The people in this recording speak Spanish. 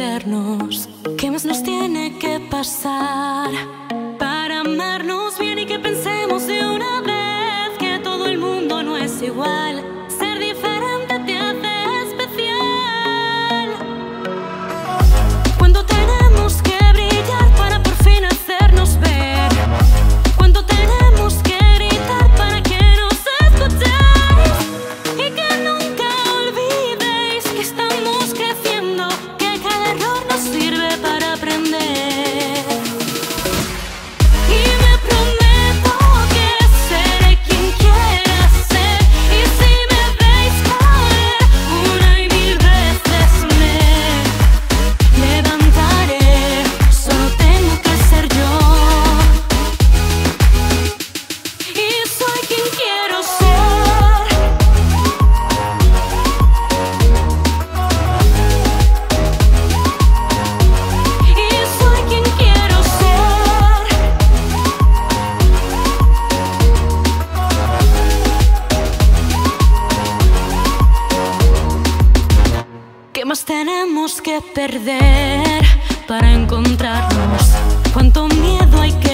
perdernos. ¿Qué más nos tiene que pasar para amarnos bien y que pensemos de una vez que todo el mundo no es igual? Ser diferente te hace especial. Cuando tenemos que brillar para por fin hacernos ver. Cuando tenemos que gritar para que nos escuchéis. Y que nunca olvidéis que estamos creciendo, que cada error nos sirve para aprender. Y me prometo que seré quien quiera ser. Y si me veis caer una y mil veces me levantaré. Solo tengo que ser yo. Y soy quien quiero ser. Y soy quien quiero ser. ¿Qué más tenemos que perder para encontrarnos? ¿Cuánto miedo hay que